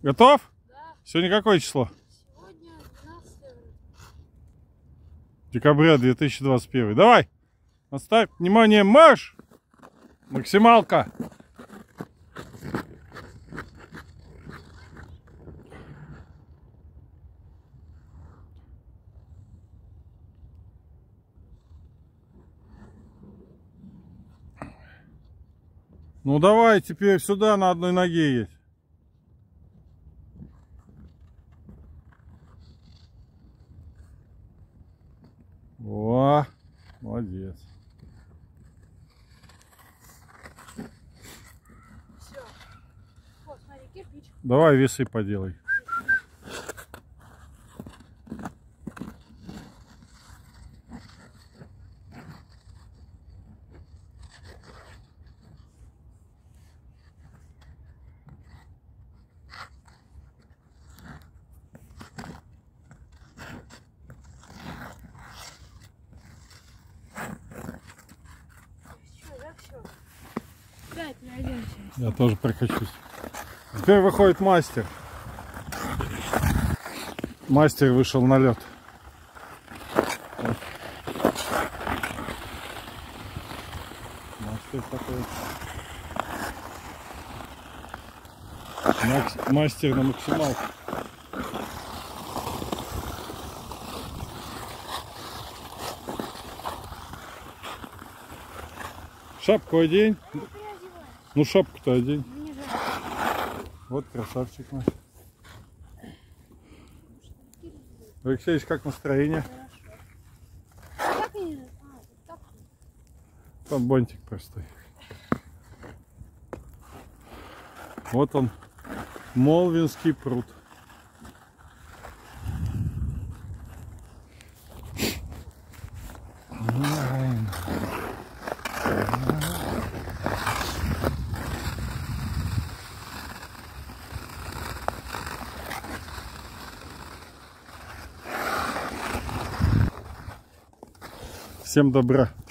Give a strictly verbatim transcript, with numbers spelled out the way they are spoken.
Готов? Да. Сегодня какое число? Сегодня двенадцатое Декабря две тысячи двадцать первый. Давай! Наставь, внимание, марш! Максималка! Ну давай теперь сюда на одной ноге едь. О, молодец. Все. Вот, смотри, кирпич. Давай весы поделай. Все, да, все. Дай, пройдемся. Я тоже прокачусь. Теперь выходит мастер. Мастер вышел на лед. Мастер такой. Макс... Мастер на максималку. Шапку одень. Ну шапку-то одень. Вот красавчик наш. Алексеевич, как настроение? Там бантик простой. Вот он, Молвинский пруд. Всем добра.